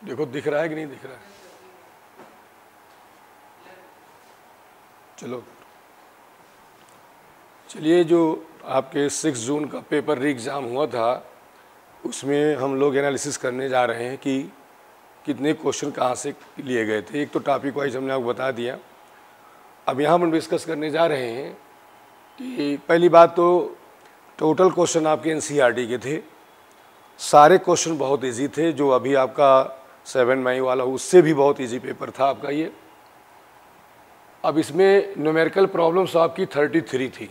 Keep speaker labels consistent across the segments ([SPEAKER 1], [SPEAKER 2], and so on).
[SPEAKER 1] देखो दिख रहा है कि नहीं दिख रहा है? चलो चलिए, जो आपके 6 जून का पेपर री एग्ज़ाम हुआ था उसमें हम लोग एनालिसिस करने जा रहे हैं कि कितने क्वेश्चन कहाँ से लिए गए थे। एक तो टॉपिक वाइज हमने आपको बता दिया। अब यहाँ हम डिस्कस करने जा रहे हैं कि पहली बात तो टोटल क्वेश्चन आपके एनसीईआरटी के थे। सारे क्वेश्चन बहुत इजी थे। जो अभी आपका 7 मई वाला उससे भी बहुत इजी पेपर था आपका ये। अब इसमें न्यूमेरिकल प्रॉब्लम्स आपकी 33 थी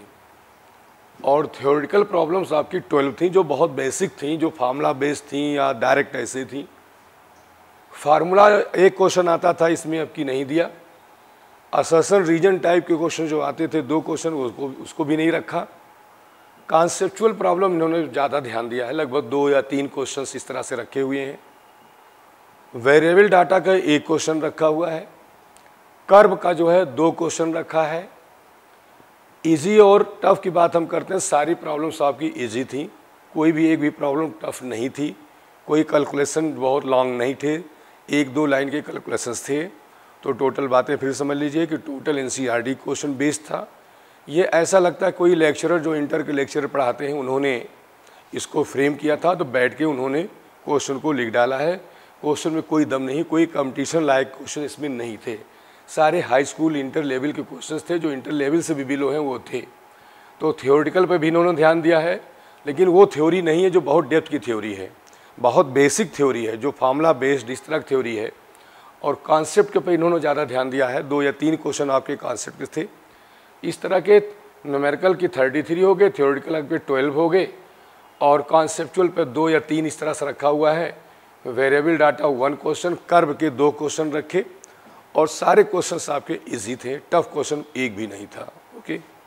[SPEAKER 1] और थ्योरेटिकल प्रॉब्लम्स आपकी 12 थी, जो बहुत बेसिक थी, जो फार्मूला बेस्ड थी या डायरेक्ट ऐसे थी। फार्मूला एक क्वेश्चन आता था, इसमें आपकी नहीं दिया। असर्शन रीजन टाइप के क्वेश्चन जो आते थे 2 क्वेश्चन, उसको भी नहीं रखा। कॉन्सेप्चुअल प्रॉब्लम इन्होंने ज़्यादा ध्यान दिया है, लगभग 2 या 3 क्वेश्चन इस तरह से रखे हुए हैं। वेरिएबल डाटा का 1 क्वेश्चन रखा हुआ है। कर्व का जो है 2 क्वेश्चन रखा है। इजी और टफ की बात हम करते हैं, सारी प्रॉब्लम्स आपकी इजी थी, कोई भी एक भी प्रॉब्लम टफ नहीं थी। कोई कैलकुलेशन बहुत लॉन्ग नहीं थे, 1-2 लाइन के कैलकुलेशंस थे। तो टोटल बातें फिर समझ लीजिए कि टोटल एनसीईआरटी क्वेश्चन बेस्ड था। ये ऐसा लगता है कोई लेक्चरर जो इंटर के लेक्चर पढ़ाते हैं उन्होंने इसको फ्रेम किया था, तो बैठ के उन्होंने क्वेश्चन को लिख डाला है। क्वेश्चन में कोई दम नहीं, कोई कंपटीशन लायक क्वेश्चन इसमें नहीं थे। सारे हाई स्कूल इंटर लेवल के क्वेश्चंस थे, जो इंटर लेवल से भी बिलो हैं वो थे। तो थियोरेटिकल पे भी इन्होंने ध्यान दिया है, लेकिन वो थ्योरी नहीं है जो बहुत डेप्थ की थ्योरी है, बहुत बेसिक थ्योरी है, जो फार्मूला बेस्ड इस तरह की थ्योरी है। और कॉन्सेप्ट के पे इन्होंने ज़्यादा ध्यान दिया है। 2 या 3 क्वेश्चन आपके कॉन्सेप्ट के थे। इस तरह के न्यूमेरिकल की 33 हो गए, थ्योरेटिकल पे 12 हो गए और कॉन्सेप्चुअल पे 2 या 3 इस तरह से रखा हुआ है। वेरिएबल डाटा 1 क्वेश्चन, कर्व के 2 क्वेश्चन रखे और सारे क्वेश्चंस आपके इजी थे, टफ क्वेश्चन एक भी नहीं था। ओके।